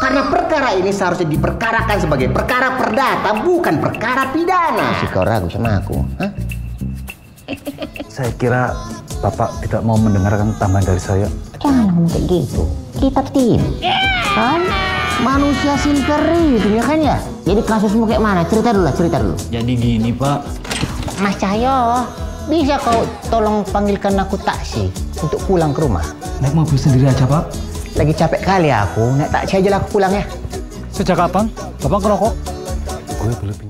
Karena perkara ini seharusnya diperkarakan sebagai perkara perdata, bukan perkara pidana. Masih kau ragu sama aku? Hah? Saya kira Bapak tidak mau mendengarkan tambahan dari saya. Jangan ngomong kayak gitu. Kita tim. Kan? Manusia silveri itu ya kan ya? Jadi kasusmu kayak mana? Cerita dulu. Jadi gini, Pak. Mas Cahyo, bisa kau tolong panggilkan aku taksi untuk pulang ke rumah? Naik mobil sendiri aja, Pak. Lagi capek kali aku, naik taksi aja lah aku pulang ya. Sejak kapan Bapak ngerokok? Gue boleh pinjam